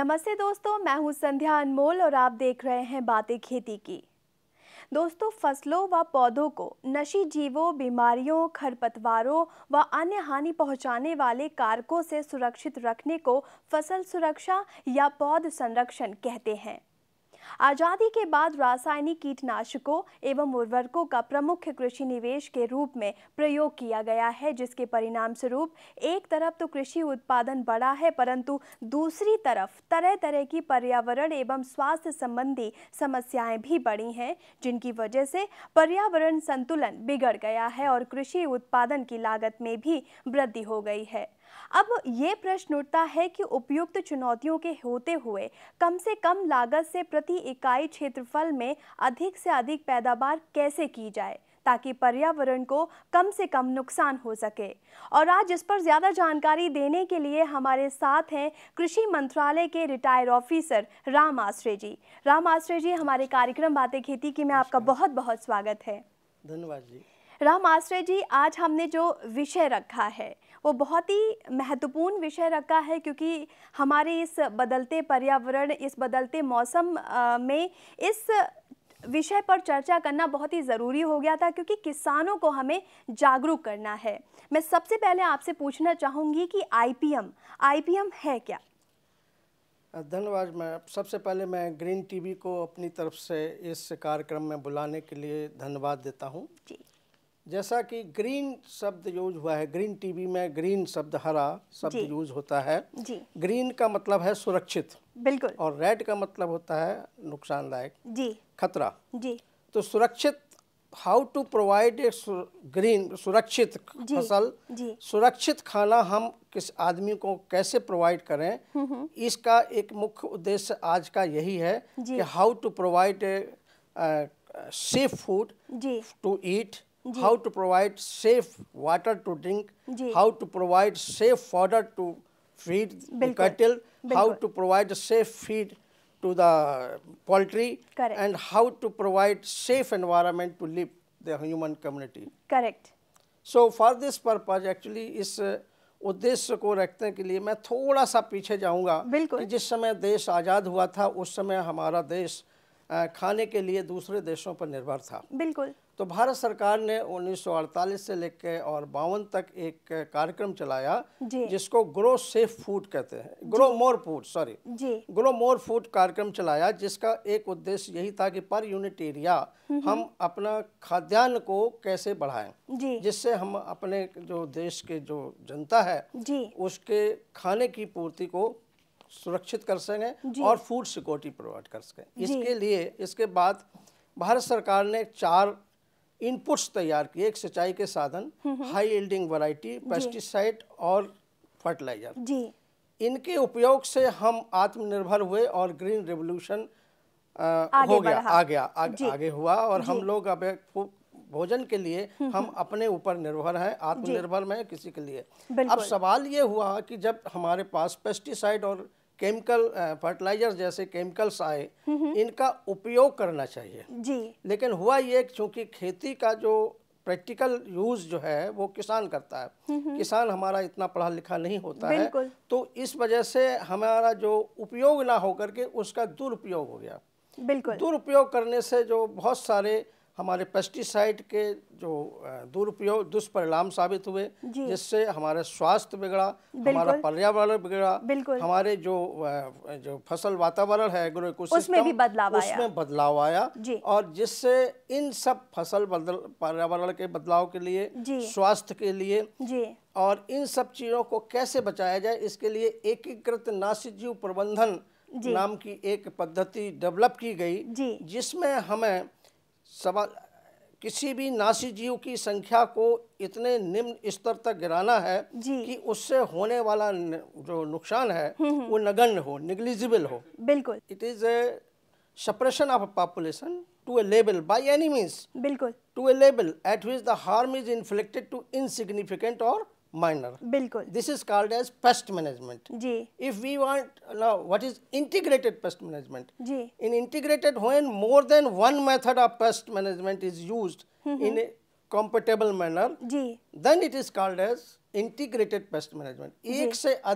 नमस्ते दोस्तों, मैं हूं संध्या अनमोल और आप देख रहे हैं बातें खेती की। दोस्तों, फसलों व पौधों को नशी जीवों, बीमारियों, खरपतवारों व अन्य हानि पहुंचाने वाले कारकों से सुरक्षित रखने को फसल सुरक्षा या पौध संरक्षण कहते हैं। आजादी के बाद रासायनिक कीटनाशकों एवं उर्वरकों का प्रमुख कृषि निवेश के रूप में प्रयोग किया गया है, जिसके परिणाम स्वरूप एक तरफ तो कृषि उत्पादन बढ़ा है, परंतु दूसरी तरफ तरह तरह की पर्यावरण एवं स्वास्थ्य संबंधी समस्याएं भी बढ़ी हैं, जिनकी वजह से पर्यावरण संतुलन बिगड़ गया है और कृषि उत्पादन की लागत में भी वृद्धि हो गई है। अब ये प्रश्न उठता है कि उपयुक्त चुनौतियों के होते हुए कम से कम लागत से प्रति इकाई क्षेत्रफल में अधिक से अधिक पैदावार कैसे की जाए ताकि पर्यावरण को कम से कम नुकसान हो सके। और आज इस पर ज़्यादा जानकारी देने के लिए हमारे साथ हैं कृषि मंत्रालय के रिटायर ऑफिसर राम आश्रय जी। राम आश्रय जी, हमारे कार्यक्रम बातें खेती की में आपका बहुत बहुत स्वागत है। धन्यवाद जी। राम आश्रय जी, आज हमने जो विषय रखा है वो बहुत ही महत्वपूर्ण विषय रखा है, क्योंकि हमारे इस बदलते पर्यावरण, इस बदलते मौसम में इस विषय पर चर्चा करना बहुत ही ज़रूरी हो गया था, क्योंकि किसानों को हमें जागरूक करना है। मैं सबसे पहले आपसे पूछना चाहूँगी कि आईपीएम है क्या? धन्यवाद। सबसे पहले मैं ग्रीन टीवी को अपनी तरफ से इस कार्यक्रम में बुलाने के लिए धन्यवाद देता हूँ जी। जैसा कि ग्रीन शब्द यूज हुआ है, ग्रीन टीवी में ग्रीन शब्द, हरा शब्द यूज होता है जी। ग्रीन का मतलब है सुरक्षित, बिल्कुल, और रेड का मतलब होता है नुकसानदायक जी, खतरा जी। तो सुरक्षित, how to provide a green, सुरक्षित फसल, सुरक्षित खाना हम किस आदमी को कैसे प्रोवाइड करें, इसका एक मुख्य उद्देश्य आज का यही है कि how to provide a safe food to eat, how to provide safe water to drink, how to provide safe fodder to feed the cattle, how to provide safe feed to the poultry, and how to provide safe environment to live the human community. Correct. So for this purpose, actually इस उद्देश्य को रखने के लिए मैं थोड़ा सा पीछे जाऊंगा कि जिस समय देश आज़ाद हुआ था उस समय हमारा देश खाने के लिए दूसरे देशों पर निर्भर था। बिल्कुल। तो भारत सरकार ने 1948 से लेकर और 52 तक एक कार्यक्रम चलाया जिसको ग्रो सेफ फूड कहते हैं, ग्रो मोर फूड कार्यक्रम चलाया, जिसका एक उद्देश्य यही था कि पर यूनिट एरिया हम अपना खाद्यान्न को कैसे बढ़ाएं, जिससे हम अपने जो देश के जो जनता है उसके खाने की पूर्ति को सुरक्षित कर सकें और फूड सिक्योरिटी प्रोवाइड कर सकें। इसके लिए इसके बाद भारत सरकार ने 4 इनपुट्स तैयार किए, एक सिंचाई के साधन, हाई यील्डिंग वैरायटी, पेस्टिसाइड और फर्टिलाइजर। इनके उपयोग से हम आत्मनिर्भर हुए और ग्रीन रेवोल्यूशन हो गया, आगे हुआ, और हम लोग अब भोजन के लिए हम अपने ऊपर निर्भर हैं, आत्मनिर्भर में किसी के लिए। अब सवाल ये हुआ कि जब हमारे पास पेस्टिसाइड और केमिकल फर्टिलाइजर जैसे केमिकल्स आए, इनका उपयोग करना चाहिए लेकिन हुआ ये चूंकि खेती का जो प्रैक्टिकल यूज जो है वो किसान करता है, किसान हमारा इतना पढ़ा लिखा नहीं होता है, तो इस वजह से हमारा जो उपयोग ना होकर के उसका दुरुपयोग हो गया। दुरुपयोग करने से जो बहुत सारे हमारे पेस्टिसाइड के जो दुष्परिणाम साबित हुए, जिससे हमारा स्वास्थ्य बिगड़ा, हमारा पर्यावरण बिगड़ा, हमारे जो फसल वातावरण है एग्रो इकोसिस्टम उसमें बदलाव आया, और जिससे इन सब फसल पर्यावरण के बदलाव के लिए, स्वास्थ्य के लिए और इन सब चीज़ों को कैसे बचाया जाए, इसके लिए एकीकृत नाशीजीव प्रबंधन नाम की एक पद्धति डेवलप की गई, जिसमें हमें किसी भी नासी जीव की संख्या को इतने निम्न स्तर तक गिराना है कि उससे होने वाला जो नुकसान है वो नगण्य हो, निग्लिजिबल हो। बिल्कुल। It is a suppression of a population to a level by any means, to a level at which the harm is inflicted to insignificant और minor. बिल्कुल। This is called as pest management. If we want now, what is integrated pest management? In integrated, when more than one method of pest management is used in a compatible manner, then it is called as integrated pest management. एक से अधिक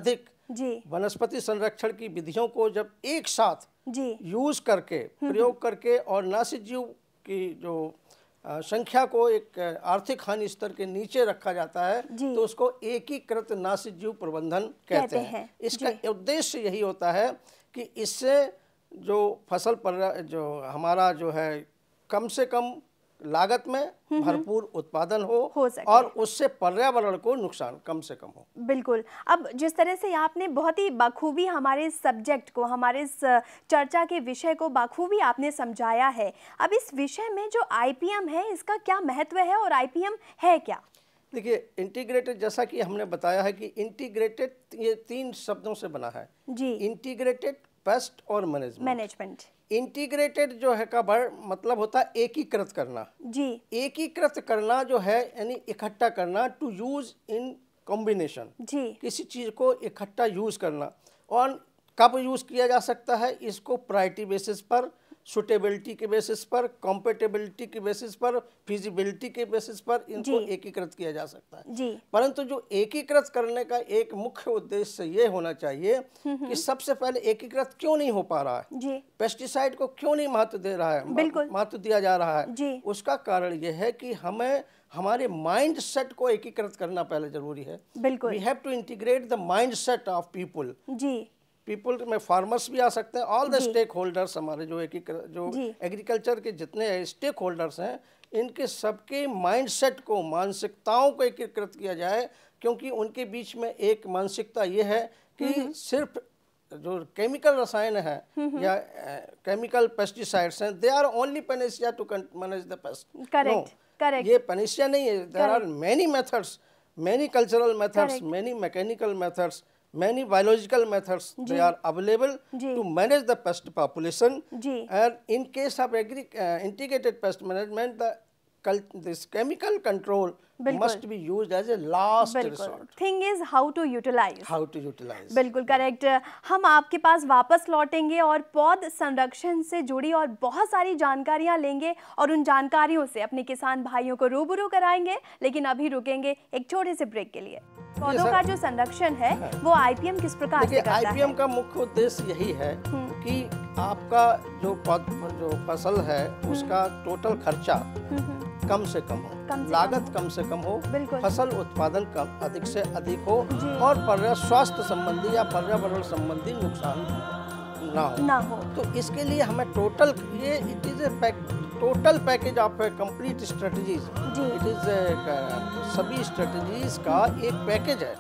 जी, वनस्पति संरक्षण की विधियों को जब एक साथ जी, यूज करके, प्रयोग करके और नासिक जीव की जो संख्या को एक आर्थिक हानि स्तर के नीचे रखा जाता है तो उसको एकीकृत नासिक जीव प्रबंधन कहते हैं। इसका उद्देश्य यही होता है कि इससे जो फसल पर जो हमारा जो है कम से कम लागत में भरपूर उत्पादन हो सके और उससे पर्यावरण को नुकसान कम से कम हो। बिल्कुल। अब जिस तरह से आपने बहुत ही बखूबी हमारे सब्जेक्ट को, हमारे इस चर्चा के विषय को बखूबी आपने समझाया है, अब इस विषय में जो आईपीएम है इसका क्या महत्व है और आईपीएम है क्या? देखिए, इंटीग्रेटेड, जैसा कि हमने बताया है कि इंटीग्रेटेड ये 3 शब्दों से बना है जी। इंटीग्रेटेड, पेस्ट और मैनेजमेंट। इंटीग्रेटेड जो है का मतलब होता है एकीकृत करना जी। एकीकृत करना जो है यानी इकट्ठा करना, टू यूज इन कॉम्बिनेशन जी। किसी चीज को इकट्ठा यूज करना। और कब यूज किया जा सकता है इसको? प्रायोरिटी बेसिस पर, सुटेबिलिटी के बेसिस पर, कॉम्पेटेबिलिटी के बेसिस पर, फिजिबिलिटी के बेसिस पर इनको एकीकृत किया जा सकता है जी। परंतु जो एकीकृत करने का एक मुख्य उद्देश्य ये होना चाहिए कि सबसे पहले एकीकृत क्यों नहीं हो पा रहा है जी। पेस्टिसाइड को क्यों नहीं महत्व दे रहा है, महत्व दिया जा रहा है जी। उसका कारण यह है कि हमें हमारे माइंड सेट को एकीकृत करना पहले जरूरी है। We have to integrate the mind set of people जी। पीपल में फार्मर्स भी आ सकते हैं, ऑल द स्टेक होल्डर्स, हमारे जो एग्रीकल्चर के जितने स्टेक होल्डर्स हैं इनके सबके माइंडसेट को, मानसिकताओं को एकीकृत किया जाए। क्योंकि उनके बीच में एक मानसिकता ये है कि सिर्फ जो केमिकल रसायन है या केमिकल पेस्टिसाइड्स हैं, they are only panacea to manage the pest. Correct, ये पैनेसिया नहीं है। There are many methods, many cultural methods, many mechanical methods, many biological methods, they are available to manage the pest population. And in case of integrated pest management, this chemical control must be used as a last resort. Thing is how to utilize. How to utilize. बिल्कुल correct. हम आपके पास वापस लौटेंगे और पौध संरक्षण से जुड़ी और बहुत सारी जानकारियां लेंगे और उन जानकारियों से अपने किसान भाइयों को रूबरू कराएंगे। लेकिन अभी रुकेंगे एक छोटे से ब्रेक के लिए। पौधों का जो संरक्षण है वो आईपीएम किस प्रकार से करता है? आईपीएम का मुख्य उद्देश्य यही है कि आपका जो फसल है उसका टोटल खर्चा कम से कम हो, लागत कम से कम हो, फसल उत्पादन कम अधिक से अधिक हो और स्वास्थ्य संबंधी या पर्यावरण संबंधी नुकसान ना हो। तो इसके लिए हमें टोटल ये it is a total package of complete strategies, it is सभी स्ट्रेटजीज का एक पैकेज है।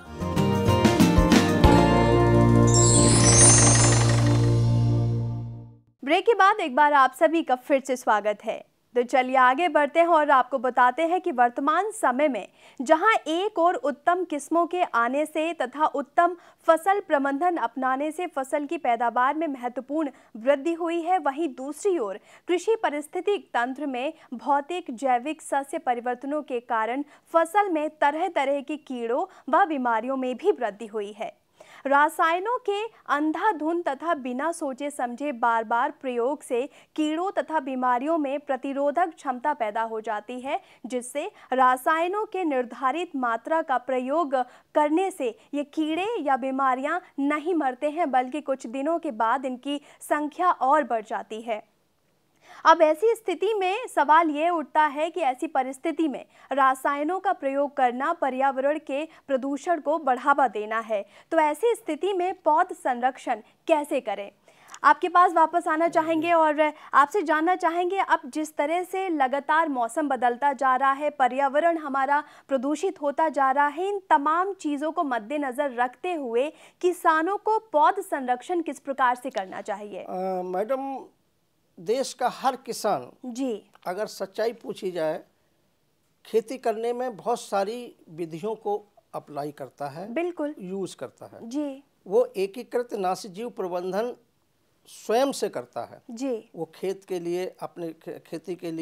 ब्रेक के बाद एक बार आप सभी का फिर से स्वागत है। तो चलिए आगे बढ़ते हैं और आपको बताते हैं कि वर्तमान समय में जहां एक और उत्तम किस्मों के आने से तथा उत्तम फसल प्रबंधन अपनाने से फसल की पैदावार में महत्वपूर्ण वृद्धि हुई है, वहीं दूसरी ओर कृषि पारिस्थितिक तंत्र में भौतिक जैविक सस्य परिवर्तनों के कारण फसल में तरह तरह के कीड़ों व बीमारियों में भी वृद्धि हुई है। रासायनों के अंधाधुंध तथा बिना सोचे समझे बार बार प्रयोग से कीड़ों तथा बीमारियों में प्रतिरोधक क्षमता पैदा हो जाती है, जिससे रासायनों के निर्धारित मात्रा का प्रयोग करने से ये कीड़े या बीमारियां नहीं मरते हैं, बल्कि कुछ दिनों के बाद इनकी संख्या और बढ़ जाती है। अब ऐसी स्थिति में सवाल ये उठता है कि ऐसी परिस्थिति में रासायनों का प्रयोग करना पर्यावरण के प्रदूषण को बढ़ावा देना है। तो ऐसी स्थिति में पौध संरक्षण कैसे करें? आपके पास वापस आना चाहेंगे और आपसे जानना चाहेंगे, अब जिस तरह से लगातार मौसम बदलता जा रहा है, पर्यावरण हमारा प्रदूषित होता जा रहा है, इन तमाम चीज़ों को मद्देनज़र रखते हुए किसानों को पौध संरक्षण किस प्रकार से करना चाहिए? मैडम, देश का हर किसान जी अगर सच्चाई पूछी जाए, खेती करने में बहुत सारी विधियों को अप्लाई करता है, बिल्कुल यूज करता है जी। वो एकीकृत नासिक जीव प्रबंधन स्वयं से करता है जी। वो खेत के लिए, अपने खेती के लिए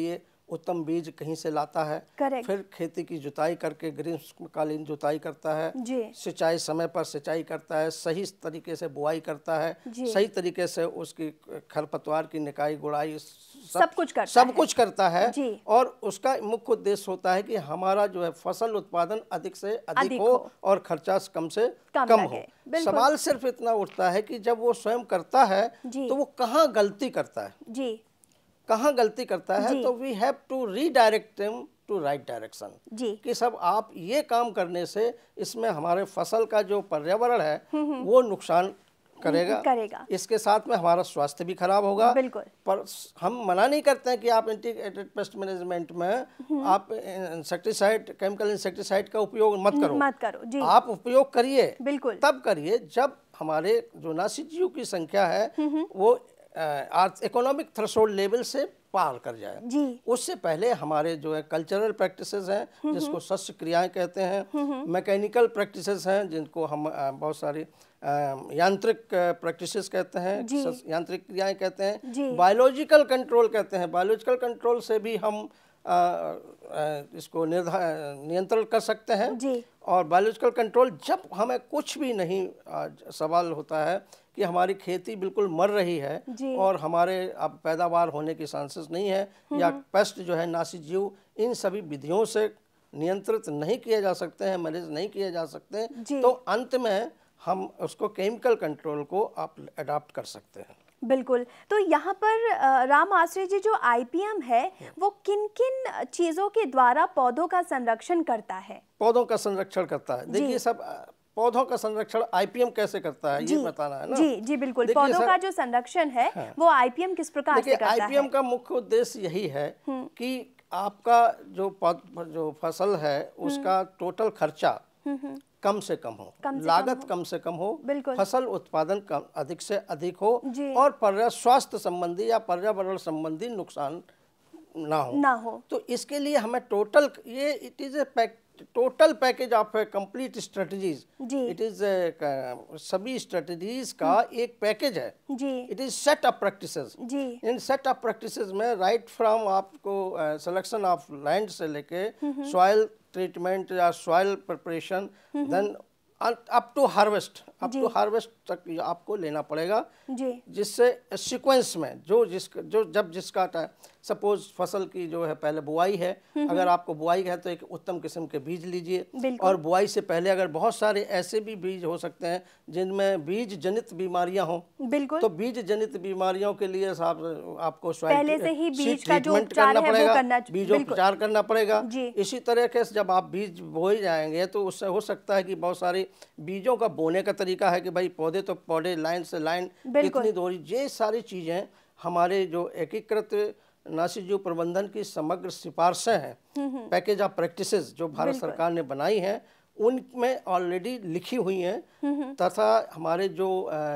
उत्तम बीज कहीं से लाता है, फिर खेती की जुताई करके ग्रीष्मकालीन जुताई करता है, सिंचाई समय पर सिंचाई करता है, सही तरीके से बुआई करता है, सही तरीके से उसकी खरपतवार की निकाई गुड़ाई सब कुछ करता है। और उसका मुख्य उद्देश्य होता है कि हमारा जो है फसल उत्पादन अधिक से अधिक हो और खर्चा कम से कम हो। सवाल सिर्फ इतना उठता है कि जब वो स्वयं करता है तो वो कहाँ गलती करता है, कहाँ गलती करता है। तो we have to redirect him to right direction कि सब आप ये काम करने से इसमें हमारे फसल का जो पर्यावरण है वो नुकसान करेगा। इसके साथ में हमारा स्वास्थ्य भी खराब होगा। पर हम मना नहीं करते हैं कि आप इंटीग्रेटेड पेस्ट मैनेजमेंट में आप इंसेक्टिसाइड, केमिकल इंसेक्टिसाइड का उपयोग मत करो। आप उपयोग करिए, तब करिए जब हमारे जो नासिजीव की संख्या है वो इकोनॉमिक थ्रेशोल्ड लेवल से पार कर जाए। उससे पहले हमारे जो है कल्चरल प्रैक्टिसेस हैं जिसको शस्य क्रियाएं कहते हैं, मैकेनिकल प्रैक्टिसेस हैं जिनको हम बहुत सारी यांत्रिक प्रैक्टिसेस कहते हैं, यांत्रिक क्रियाएं कहते हैं, बायोलॉजिकल कंट्रोल कहते हैं। बायोलॉजिकल कंट्रोल से भी हम इसको नियंत्रण कर सकते हैं। और बायोलॉजिकल कंट्रोल जब हमें कुछ भी नहीं सवाल होता है कि हमारी खेती बिल्कुल मर रही है और हमारे अब पैदावार होने की चांसेस नहीं है या पेस्ट जो है नासिजीव इन सभी विधियों से नियंत्रित नहीं किए जा सकते हैं, मैनेज नहीं किए जा सकते, तो अंत में हम उसको केमिकल कंट्रोल को आप अडॉप्ट कर सकते हैं। बिल्कुल। तो यहाँ पर राम आश्रय जी, जो आईपीएम है वो किन किन चीज़ों के द्वारा पौधों का संरक्षण करता है? पौधों का संरक्षण करता है, देखिए सब पौधों का संरक्षण आईपीएम कैसे करता है ये बताना है ना। जी बिल्कुल। पौधों का जो संरक्षण है वो आईपीएम किस प्रकार से करता है? आईपीएम का मुख्य उद्देश्य यही है कि आपका जो फसल है उसका टोटल खर्चा कम से कम हो, लागत कम से कम हो, फसल उत्पादन अधिक से अधिक हो और स्वास्थ्य संबंधी या पर्यावरण संबंधी नुकसान ना हो। तो इसके लिए हमें total it is a total package of complete strategies. It is सभी स्ट्रेटजीज का एक पैकेज है। It is set of practices. इन सेट ऑफ प्रैक्टिसेस में राइट फ्रॉम आपको सिलेक्शन ऑफ लैंड से लेके सॉइल ट्रीटमेंट या soil preparation, then up to harvest तक आपको लेना पड़ेगा, जिससे सीक्वेंस में जब जिसका सपोज फसल की जो है पहले बुआई है, अगर आपको बुआई है तो एक उत्तम किस्म के बीज लीजिए। और बुआई से पहले अगर बहुत सारे ऐसे भी बीज हो सकते हैं जिनमें बीज जनित बीमारियां हों, तो बीज जनित बीमारियों के लिए आपको पहले से ही बीज का जो उपचार है वो करना, बीजोपचार करना पड़ेगा। इसी तरीके से जब आप बीज बोए जाएंगे तो उससे हो सकता है कि बहुत सारे बीजों का बोने का तरीका है कि भाई पौधे लाइन से लाइन कितनी दूरी, ये सारी चीजें हमारे जो एकीकृत नासिजीव प्रबंधन की समग्र सिफारिशें हैं, पैकेज ऑफ प्रैक्टिसेस जो भारत सरकार ने बनाई हैं, उनमें ऑलरेडी लिखी हुई हैं। तथा हमारे जो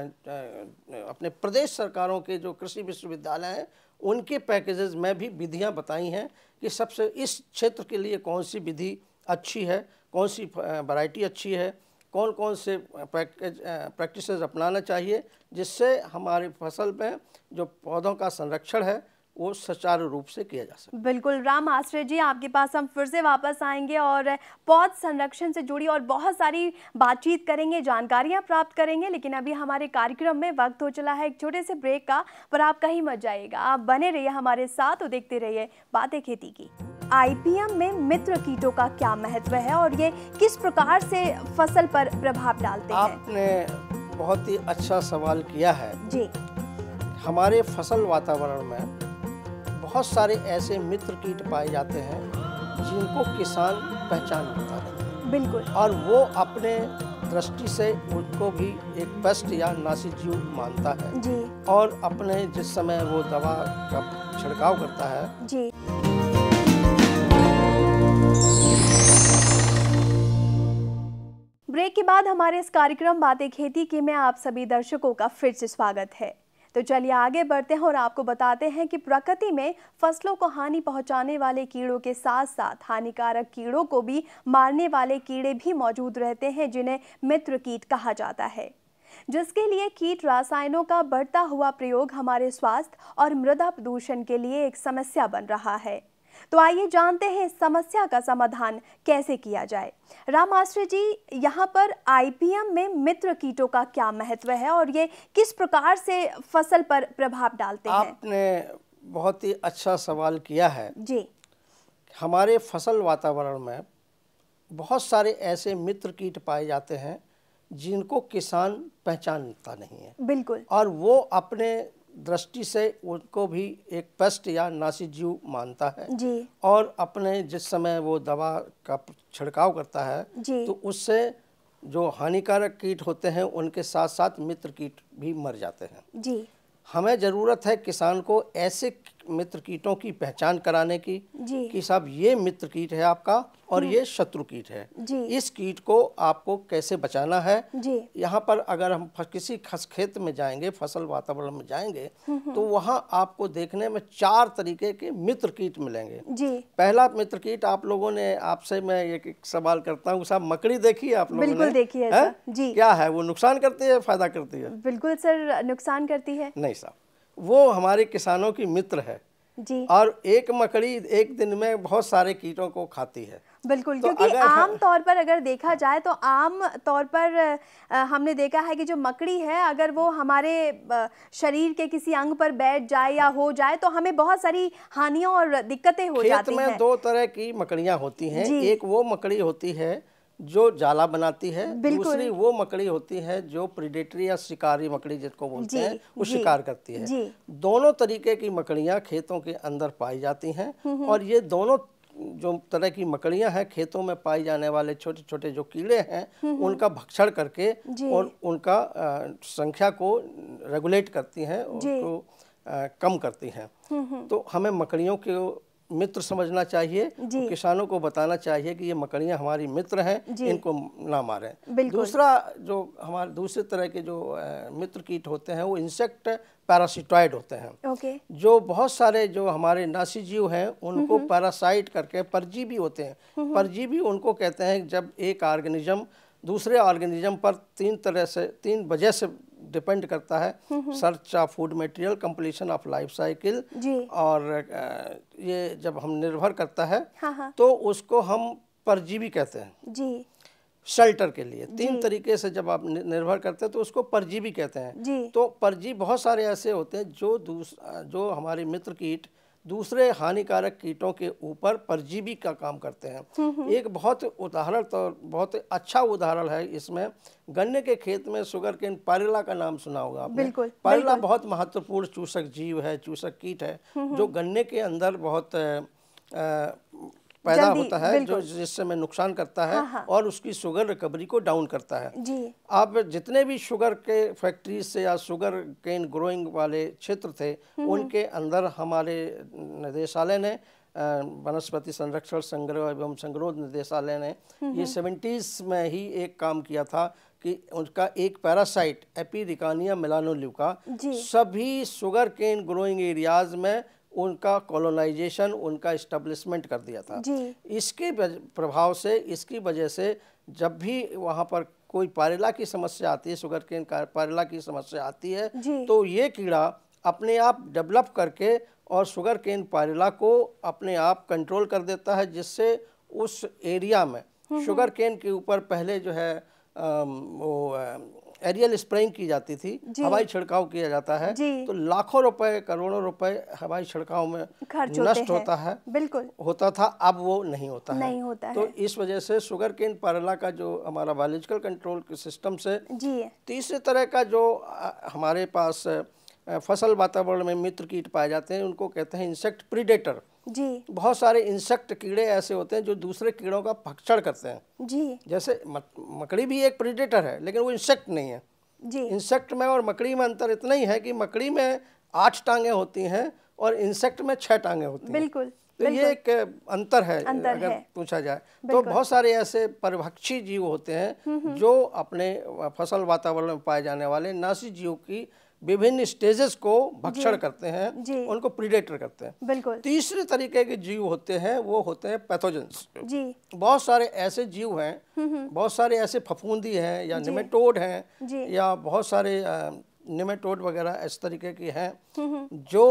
अपने प्रदेश सरकारों के जो कृषि विश्वविद्यालय हैं उनके पैकेजेस में भी विधियां बताई हैं कि सबसे इस क्षेत्र के लिए कौन सी विधि अच्छी है, कौन सी वैरायटी अच्छी है, कौन कौन से प्रैक्टिसेस अपनाना चाहिए, जिससे हमारी फसल में जो पौधों का संरक्षण है वो सुचारू रूप से किया जा सके। बिल्कुल। राम आश्रय जी, आपके पास हम फिर से वापस आएंगे और पौध संरक्षण से जुड़ी और बहुत सारी बातचीत करेंगे, जानकारियां प्राप्त करेंगे, लेकिन अभी हमारे कार्यक्रम में वक्त हो चला है एक छोटे से ब्रेक का, पर आप कहीं मत जाइएगा, आप बने रहिए हमारे साथ और देखते रहिए बातें खेती की। आईपीएम में मित्र कीटों का क्या महत्व है और ये किस प्रकार से फसल पर प्रभाव डालते हैं? आपने बहुत ही अच्छा सवाल किया है जी। हमारे फसल वातावरण में बहुत सारे ऐसे मित्र कीट पाए जाते हैं जिनको किसान पहचान नहीं पाते। बिल्कुल। और वो अपने दृष्टि से उनको भी एक पेस्ट या नासिजीव मानता है जी। और अपने जिस समय वो दवा का छिड़काव करता है जी। ब्रेक के बाद हमारे इस कार्यक्रम बातें खेती की में आप सभी दर्शकों का फिर से स्वागत है। तो चलिए आगे बढ़ते हैं और आपको बताते हैं कि प्रकृति में फसलों को हानि पहुंचाने वाले कीड़ों के साथ साथ हानिकारक कीड़ों को भी मारने वाले कीड़े भी मौजूद रहते हैं, जिन्हें मित्र कीट कहा जाता है, जिसके लिए कीट रसायनों का बढ़ता हुआ प्रयोग हमारे स्वास्थ्य और मृदा प्रदूषण के लिए एक समस्या बन रहा है। तो आइए जानते हैं इस समस्या का समाधान कैसे किया जाए। राम आश्रय जी, यहाँ पर आईपीएम में मित्र कीटों का क्या महत्व है और ये किस प्रकार से फसल पर प्रभाव डालते हैं? आपने बहुत ही अच्छा सवाल किया है जी। हमारे फसल वातावरण में बहुत सारे ऐसे मित्र कीट पाए जाते हैं जिनको किसान पहचानता नहीं है। बिल्कुल। और वो अपने दृष्टि से उनको भी एक पेस्ट या नासीजीव मानता है जी। और अपने जिस समय वो दवा का छिड़काव करता है जी। तो उससे जो हानिकारक कीट होते हैं उनके साथ साथ मित्र कीट भी मर जाते हैं। जी। हमें ज़रूरत है किसान को ऐसे मित्र कीटों की पहचान कराने की कि साहब ये मित्र कीट है आपका और ये शत्रु कीट है। जी। इस कीट को आपको कैसे बचाना है। जी। यहाँ पर अगर हम किसी खेत में जाएंगे, फसल वातावरण में जाएंगे तो वहाँ आपको देखने में 4 तरीके के मित्र कीट मिलेंगे। जी। पहला मित्र कीट आप लोगों ने, आपसे मैं एक सवाल करता हूँ साहब, मकड़ी देखी है आप लोगों ने? बिल्कुल देखी है सर। जी। क्या है वो, नुकसान करती है फायदा करती है? बिल्कुल सर, नुकसान करती है। नहीं साहब, वो हमारे किसानों की मित्र है। जी। और एक मकड़ी एक दिन में बहुत सारे कीटों को खाती है। बिल्कुल, तो क्योंकि आम तौर पर अगर देखा जाए तो आम तौर पर हमने देखा है कि जो मकड़ी है अगर वो हमारे शरीर के किसी अंग पर बैठ जाए या हो जाए तो हमें बहुत सारी हानियां और दिक्कतें हो जाती हैं। खेत में 2 तरह की मकड़ियां होती हैं। एक वो मकड़ी होती है जो जाला बनाती है, दूसरी वो मकड़ी होती है जो प्रीडेटरी या शिकारी मकड़ी जिसको बोलते हैं, वो शिकार करती है। दोनों तरीके की मकड़ियां खेतों के अंदर पाई जाती हैं और ये दोनों जो तरह की मकड़ियां हैं खेतों में पाई जाने वाले छोटे छोटे जो कीड़े हैं उनका भक्षण करके और उनका संख्या को रेगुलेट करती हैं, उसको कम करती हैं। तो हमें मकड़ियों के मित्र समझना चाहिए, तो किसानों को बताना चाहिए कि ये मकड़ियां हमारी मित्र हैं, इनको ना मारें। दूसरा जो हमारे दूसरे तरह के जो मित्र कीट होते हैं वो इंसेक्ट पैरासिटॉइड होते हैं। जो बहुत सारे जो हमारे नासीजीव हैं उनको पैरासाइट करके परजीवी होते हैं। परजीवी उनको कहते हैं जब एक ऑर्गेनिज्म दूसरे ऑर्गेनिज्म पर 3 वजह से डिपेंड करता है। Search of food material, completion of life cycle, और ये जब हम निर्भर करता है तो उसको हम परजीवी कहते हैं। जी। शेल्टर के लिए 3 तरीके से जब आप निर्भर करते हैं तो उसको परजीवी कहते हैं। तो परजीवी बहुत सारे ऐसे होते हैं जो हमारे मित्र कीट दूसरे हानिकारक कीटों के ऊपर परजीवी का काम करते हैं। एक बहुत अच्छा उदाहरण है इसमें, गन्ने के खेत में शुगर केन पायरेला का नाम सुना होगा आपने। बिल्कुल, पायरेला बहुत महत्वपूर्ण चूसक जीव है, चूसक कीट है जो गन्ने के अंदर बहुत पैदा होता है, जो जिससे में नुकसान करता है और उसकी शुगर रिकवरी को डाउन करता है। जी। अब जितने भी शुगर के फैक्ट्रीज से या शुगर केन ग्रोइंग वाले क्षेत्र थे उनके अंदर हमारे निदेशालय ने, वनस्पति संरक्षण संग्रह एवं संग्रोध निदेशालय ने ये 70s में ही एक काम किया था कि उनका एक पैरासाइट एपिरिकानिया मेलानोल्यूका सभी शुगर केन ग्रोइंग एरियाज में उनका कॉलोनाइजेशन, उनका इस्टेब्लिशमेंट कर दिया था। इसके प्रभाव से, इसकी वजह से जब भी वहाँ पर कोई पायरेला की समस्या आती है, शुगर केन पायरेला की समस्या आती है तो ये कीड़ा अपने आप डेवलप करके और शुगर केन पायरेला को अपने आप कंट्रोल कर देता है, जिससे उस एरिया में शुगर केन के ऊपर पहले जो है वो एरियल स्प्रेइंग की जाती थी, हवाई छिड़काव किया जाता है, तो लाखों रुपए करोड़ों रुपए हवाई छिड़काव में नष्ट होता है। बिल्कुल होता था, अब वो नहीं होता है। तो इस वजह से शुगर केन पायरेला का जो हमारा बायोलॉजिकल कंट्रोल सिस्टम से तीसरे तरह का जो हमारे पास फसल वातावरण में मित्र कीट पाए जाते हैं उनको कहते हैं इंसेक्ट प्रीडेटर। जी। बहुत सारे इंसेक्ट कीड़े ऐसे होते हैं जो दूसरे कीड़ों का भक्षण करते हैं। जी। जैसे मकड़ी भी एक प्रीडेटर है लेकिन वो इंसेक्ट नहीं है। जी। इंसेक्ट में और मकड़ी में अंतर इतना ही है कि मकड़ी में 8 टांगें होती हैं और इंसेक्ट में 6 टांगें होती हैं। बिल्कुल। तो ये एक अंतर है अगर पूछा जाए तो। बहुत सारे ऐसे परभक्षी जीव होते हैं जो अपने फसल वातावरण में पाए जाने वाले नासी जीव की विभिन्न स्टेजेस को भक्षण करते हैं, उनको प्रीडेटर कहते हैं। बिल्कुल। तीसरे तरीके के जीव होते हैं वो होते हैं पैथोजेंस। जी। बहुत सारे ऐसे जीव हैं, बहुत सारे ऐसे फफूंदी हैं या निमेटोड हैं या बहुत सारे निमेटोड वगैरह इस तरीके के हैं जो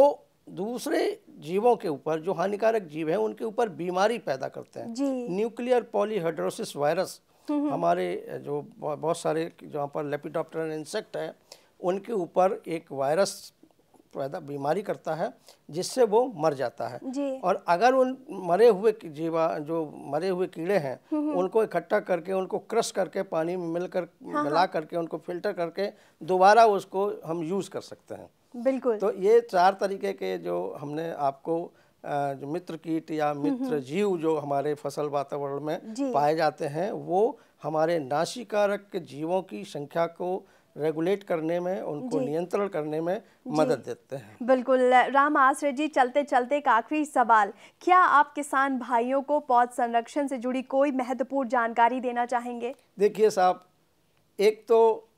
दूसरे जीवों के ऊपर, जो हानिकारक जीव हैं, उनके ऊपर बीमारी पैदा करते हैं। न्यूक्लियर पॉलीहेड्रोसिस वायरस हमारे जो बहुत सारे जहाँ पर लेपिडोप्टेरा इंसेक्ट है उनके ऊपर एक वायरस पैदा बीमारी करता है जिससे वो मर जाता है। और अगर उन मरे हुए जो मरे हुए कीड़े हैं उनको इकट्ठा करके, उनको क्रश करके, पानी में मिला करके, उनको फिल्टर करके दोबारा उसको हम यूज़ कर सकते हैं। बिल्कुल। तो ये 4 तरीके के जो हमने आपको जो मित्र कीट या मित्र जीव जो हमारे फसल वातावरण में पाए जाते हैं, वो हमारे नाशीकारक जीवों की संख्या को रेगुलेट करने में, उनको नियंत्रण करने में मदद देते हैं। बिल्कुल। राम आश्रय जी, चलते चलते एक आखिरी सवाल, क्या आप किसान भाइयों को पौध संरक्षण से जुड़ी कोई महत्वपूर्ण जानकारी देना चाहेंगे? देखिए साहब, एक तो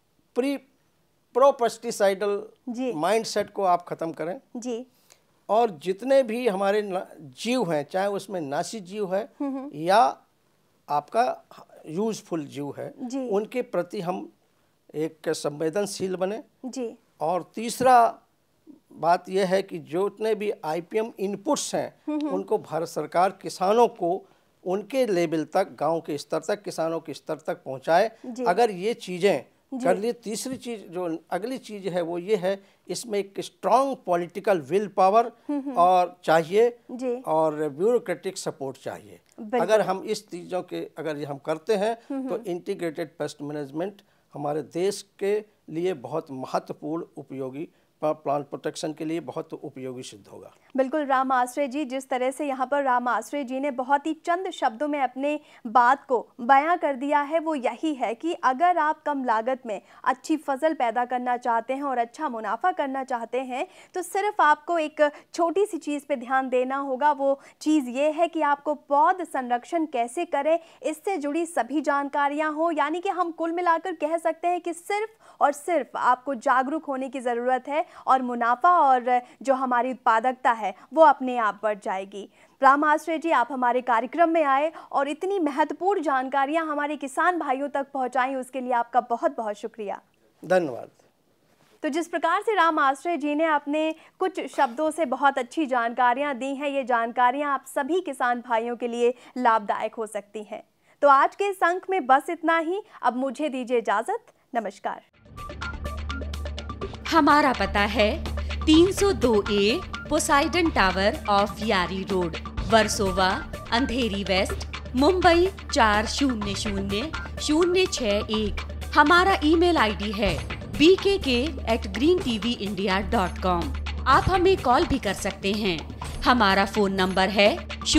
प्रो पेस्टिसाइडल माइंडसेट को आप खत्म करें जी, और जितने भी हमारे जीव हैं, चाहे उसमें नाशी जीव है या आपका यूजफुल जीव है, उनके प्रति हम एक संवेदनशील बने जी। और तीसरा बात यह है कि जो जितने भी IPM इनपुट्स हैं उनको भारत सरकार किसानों को उनके लेवल तक, गांव के स्तर तक, किसानों के स्तर तक पहुंचाए। अगर ये चीज़ें कर लिए, तीसरी चीज़ जो अगली चीज़ है वो ये है, इसमें एक स्ट्रॉन्ग पॉलिटिकल विल पावर और चाहिए और ब्यूरोक्रेटिक सपोर्ट चाहिए। अगर हम इस चीज़ों के अगर हम करते हैं तो इंटीग्रेटेड पेस्ट मैनेजमेंट हमारे देश के लिए बहुत महत्वपूर्ण, उपयोगी, प्लांट प्रोटेक्शन के लिए बहुत उपयोगी सिद्ध होगा। बिल्कुल राम आश्रय जी, जिस तरह से यहाँ पर राम आश्रय जी ने बहुत ही चंद शब्दों में अपने बात को बयां कर दिया है, वो यही है कि अगर आप कम लागत में अच्छी फसल पैदा करना चाहते हैं और अच्छा मुनाफा करना चाहते हैं तो सिर्फ आपको एक छोटी सी चीज़ पे ध्यान देना होगा। वो चीज़ ये है कि आपको पौध संरक्षण कैसे करें, इससे जुड़ी सभी जानकारियाँ हो। यानी कि हम कुल मिलाकर कह सकते हैं कि सिर्फ और सिर्फ आपको जागरूक होने की ज़रूरत है और मुनाफा और जो हमारी उत्पादकता है वो अपने आप बढ़ जाएगी। राम आश्रय जी, आप हमारे कार्यक्रम में आए और इतनी महत्वपूर्ण जानकारियां हमारे किसान भाइयों तक पहुंचाई, उसके लिए आपका बहुत बहुत शुक्रिया। धन्यवाद। तो जिस प्रकार से राम आश्रय जी ने अपने कुछ शब्दों से बहुत अच्छी जानकारियां दी हैं, ये जानकारियां आप सभी किसान भाइयों के लिए लाभदायक हो सकती हैं। तो आज के इस अंक में बस इतना ही। अब मुझे दीजिए इजाजत। नमस्कार। हमारा पता है 302A Poseidon tower off Yari road, Versova, Andheri west, Mumbai 400061। हमारा ईमेल आईडी है bkk@greentvindia.com। आप हमें कॉल भी कर सकते हैं। हमारा फोन नंबर है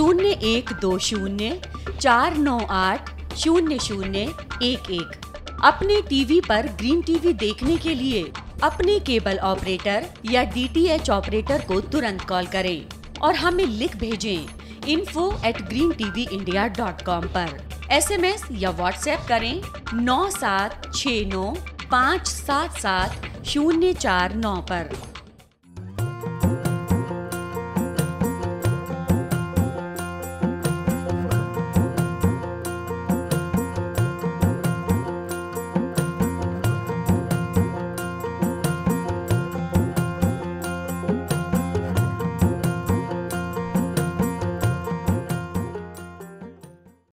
012049800011। अपने टीवी पर ग्रीन टीवी देखने के लिए अपने केबल ऑपरेटर या DTH ऑपरेटर को तुरंत कॉल करें और हमें लिख भेजें info@greentvindia.com पर। SMS या WhatsApp करें 9769577049 पर।